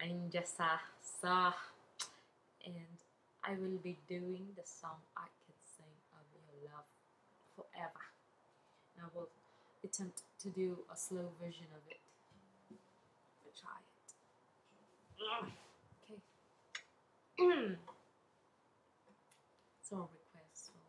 Anja Sa, and I will be doing the song I Can Sing of Your Love Forever. And I will attempt to do a slow version of it. We'll try it. Okay. Song request. So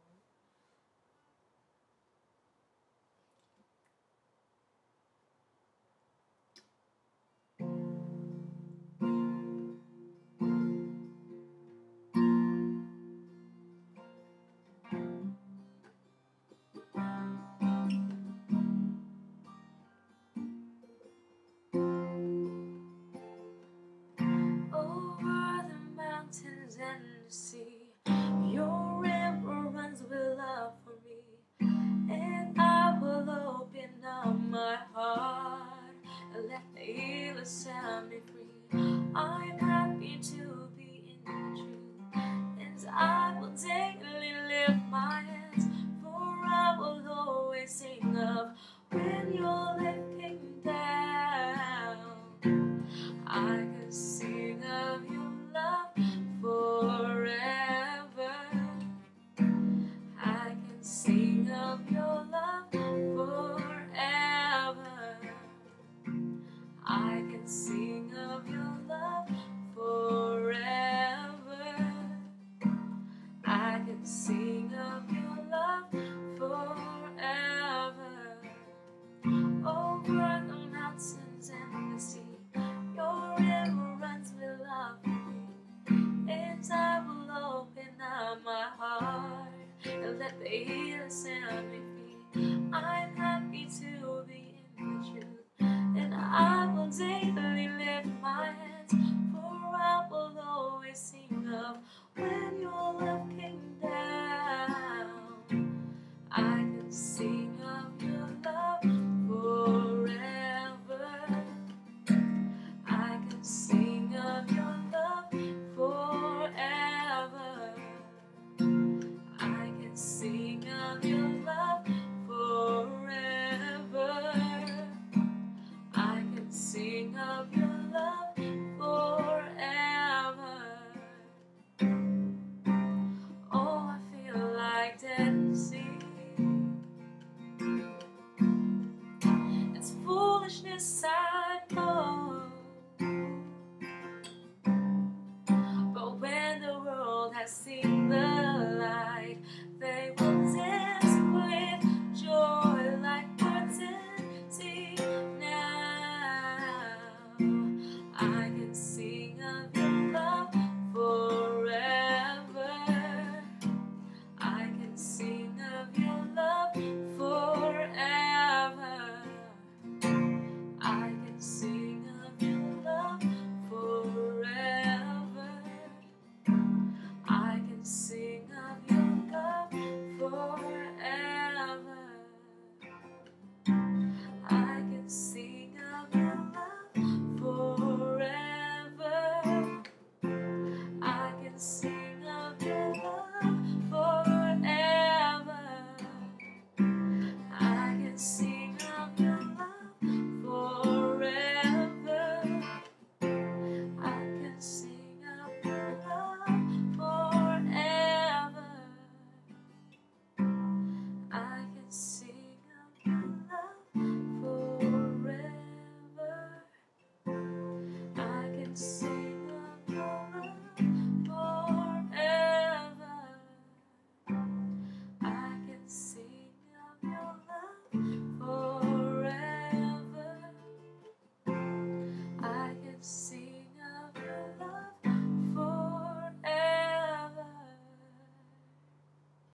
over the mountains and the sea, your river runs with love for me, and I will open up my heart and let the healer set me free. I'm happy to be in the truth, and I will daily lift my hands, for I will always sing of when you're lifting down. I can sing of your love forever. I can sing of your love forever. I can sing of your love forever. I can sing of your love forever. Over the mountains and the sea, your river runs with love for me, and I will open up my heart and let the healer set me free. I'm happy to be in the truth, and I will daily lift my hands, for I will always sing of when your love came down. I can sing of your love forever. I can sing of your love forever. I can sing of your love forever. I can sing of your love forever. Oh, I feel like dancing. It's foolishness, I know.